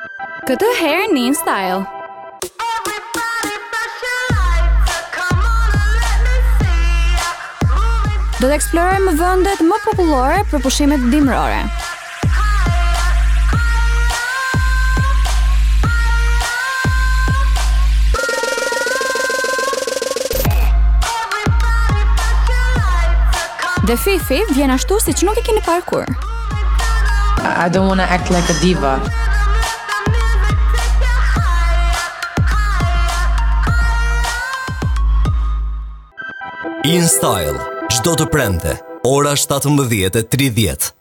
Këtë herë në InStyle. Do të eksplorojmë vendet më popullore për pushimet dimrore. Dhe Fifi vjen ashtu siç nuk e keni parë kur. I don't want to act like a diva. InStyle, çdo të premte, ora 17:30.